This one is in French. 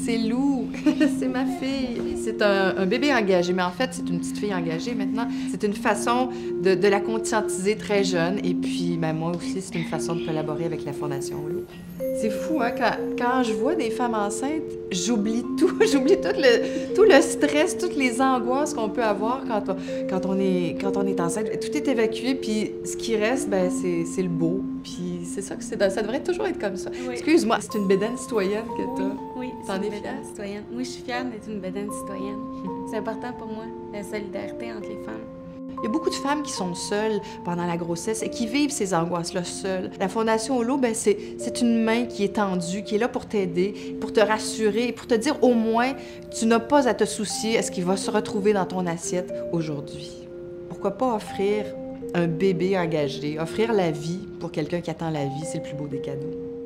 c'est Lou, c'est ma fille. C'est un bébé engagé, mais en fait, c'est une petite fille engagée maintenant. C'est une façon de la conscientiser très jeune. Et puis, ben, moi aussi, c'est une façon de collaborer avec la Fondation Lou. C'est fou, hein? Quand je vois des femmes enceintes, j'oublie tout. J'oublie tout le stress, toutes les angoisses qu'on peut avoir quand on est enceinte. Tout est évacué, puis ce qui reste, ben, c'est le beau. Puis c'est ça que ça devrait toujours être comme ça. Oui. Excuse-moi, c'est une bédaine citoyenne que t'as. Oui, t'en es fière? Citoyenne. Oui, je suis fière d'être une bédaine citoyenne. C'est important pour moi, la solidarité entre les femmes. Il y a beaucoup de femmes qui sont seules pendant la grossesse et qui vivent ces angoisses-là seules. La Fondation Holo, ben c'est une main qui est tendue, qui est là pour t'aider, pour te rassurer et pour te dire au moins tu n'as pas à te soucier à ce qui va se retrouver dans ton assiette aujourd'hui. Pourquoi pas offrir un bébé engagé, offrir la vie pour quelqu'un qui attend la vie, c'est le plus beau des cadeaux.